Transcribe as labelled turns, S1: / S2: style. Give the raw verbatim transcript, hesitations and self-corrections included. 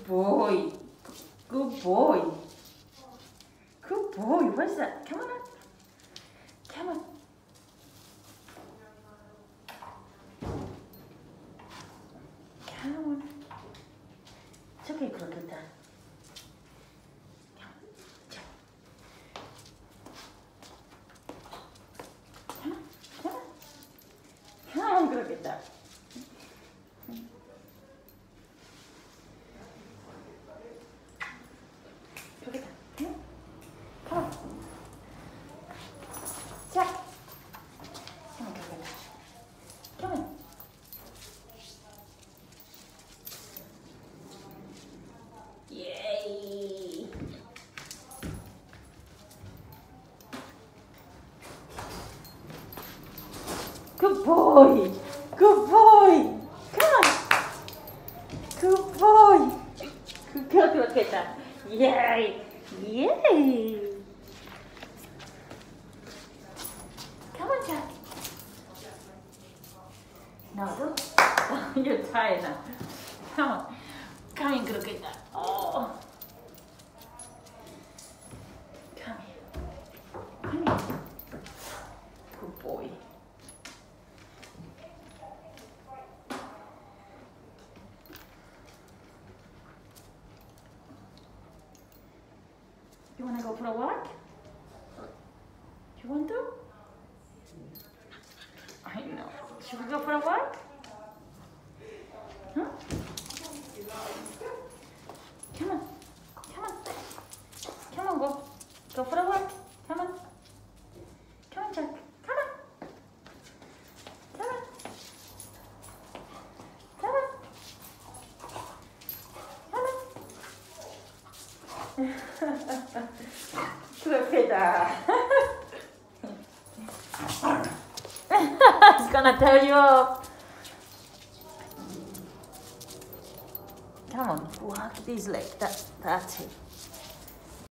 S1: Good boy. Good boy. Good boy. What's that? Come on up. Come on. Come on. It's okay, Croqueta. Come on. Come on. Come on, Croqueta. Croqueta, come on. Come on. Jack. Come on, Croqueta. Come on. Yay! Good boy! Good boy! Come on! Good boy! Good girl, Croqueta! Yay! Yay! Come on, Jack! No, don't. You're tired now. Come on. Come in, Croqueta. Oh. Come here. Come here. Good boy. You want to go for a walk? You want to? I know. Should we go for a walk? Huh? Come on. Come on. Come on, go. Go for a walk. Come on. Come on, Jack. Come on. Come on. Come on. Come on. Croqueta. It's gonna tear you off. Come on, walk this leg. That, that's it.